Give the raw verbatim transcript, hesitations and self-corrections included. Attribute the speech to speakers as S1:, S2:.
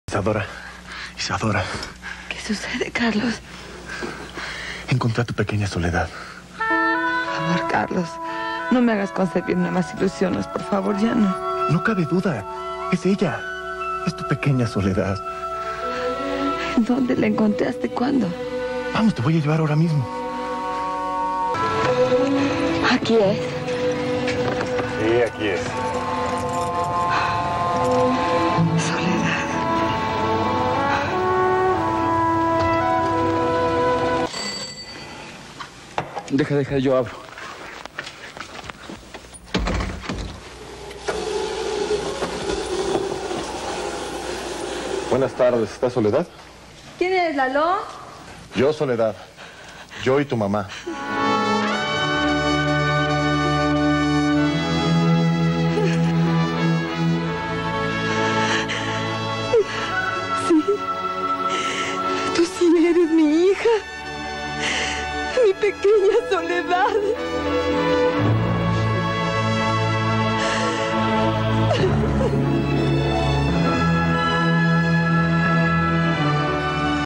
S1: Isadora, Isadora.
S2: ¿Qué sucede, Carlos?
S1: Encontré a tu pequeña Soledad.
S2: Por favor, Carlos, no me hagas concebirme más ilusiones, por favor, ya no.
S1: No cabe duda, es ella. Es tu pequeña Soledad.
S2: ¿Dónde la encontraste? ¿Cuándo?
S1: Vamos, te voy a llevar ahora mismo.
S2: Aquí es.
S1: Sí, aquí es.
S2: Soledad.
S3: Deja, deja, yo abro.
S1: Buenas tardes, ¿está Soledad?
S2: ¿Quién es, Lalo?
S1: Yo, Soledad. Yo y tu mamá.
S2: Sí. Tú sí eres mi hija. Mi pequeña Soledad.